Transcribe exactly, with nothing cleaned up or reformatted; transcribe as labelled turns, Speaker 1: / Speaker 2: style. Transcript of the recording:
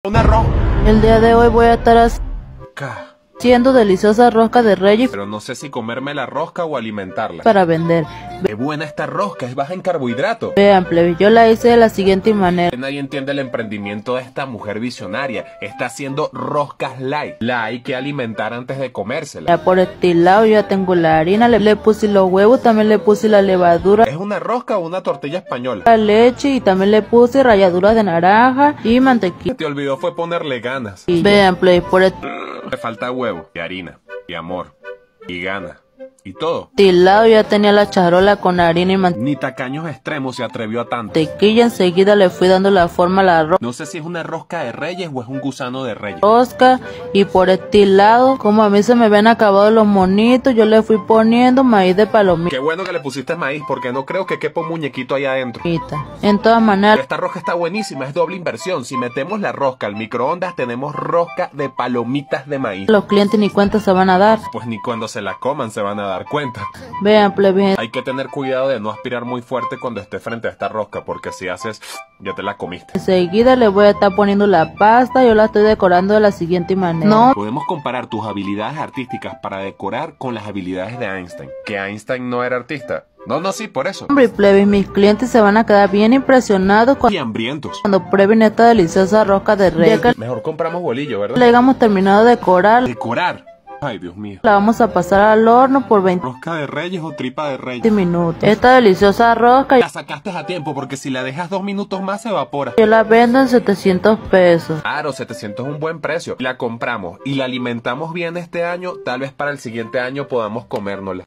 Speaker 1: Una rosca.
Speaker 2: El día de hoy voy a estar haciendo deliciosas roscas de reyes
Speaker 1: Pero no sé si comerme la rosca o alimentarla.
Speaker 2: para vender.
Speaker 1: Qué buena esta rosca, es baja en carbohidratos.
Speaker 2: Vean, plebe, yo la hice de la siguiente manera.
Speaker 1: Nadie entiende el emprendimiento de esta mujer visionaria. Está haciendo roscas light. La hay que alimentar antes de comérsela.
Speaker 2: Ya por este lado yo ya tengo la harina, le, le puse los huevos, también le puse la levadura,
Speaker 1: ¿Es una rosca o una tortilla española?
Speaker 2: la leche y también le puse ralladuras de naranja y mantequilla.
Speaker 1: Te olvidó fue ponerle ganas.
Speaker 2: Y vean, plebe, por este
Speaker 1: Le falta huevo, y harina, y amor, y ganas, y todo.
Speaker 2: lado ya tenía la charola con harina y mantequilla.
Speaker 1: Ni tacaños extremos se atrevió a tanto.
Speaker 2: Enseguida le fui dando la forma a la ro-
Speaker 1: No sé si es una rosca de reyes o es un gusano de reyes.
Speaker 2: rosca. Y por este lado, como a mí se me habían acabado los monitos, yo le fui poniendo maíz de palomita.
Speaker 1: Qué bueno que le pusiste maíz, porque no creo que quepa un muñequito ahí adentro.
Speaker 2: En todas maneras,
Speaker 1: Esta rosca está buenísima, es doble inversión. Si metemos la rosca al microondas, tenemos rosca de palomitas de maíz.
Speaker 2: los clientes ni cuenta se van a dar.
Speaker 1: Pues ni cuando se la coman se van a dar cuenta.
Speaker 2: Vean, plebe,
Speaker 1: Hay que tener cuidado de no aspirar muy fuerte cuando esté frente a esta rosca, porque si haces, ya te la comiste.
Speaker 2: enseguida le voy a estar poniendo la pasta. Yo la estoy decorando de la siguiente manera. No,
Speaker 1: Podemos comparar tus habilidades artísticas para decorar con las habilidades de Einstein. ¿Que Einstein no era artista? No, no, sí, por eso.
Speaker 2: hombre, plebe, mis clientes se van a quedar bien impresionados
Speaker 1: Y
Speaker 2: cuando,
Speaker 1: hambrientos.
Speaker 2: cuando prueben esta deliciosa rosca de reyes. Ya que
Speaker 1: Mejor compramos bolillo, ¿verdad?
Speaker 2: le hayamos terminado de decorar,
Speaker 1: Decorar. Ay, Dios mío.
Speaker 2: la vamos a pasar al horno por veinte
Speaker 1: ¿Rosca de reyes o tripa de reyes?
Speaker 2: minutos. Esta deliciosa rosca
Speaker 1: La sacaste a tiempo, porque si la dejas dos minutos más se evapora.
Speaker 2: yo la vendo en setecientos pesos.
Speaker 1: Claro, setecientos es un buen precio. La compramos y la alimentamos bien este año, tal vez para el siguiente año podamos comérnosla.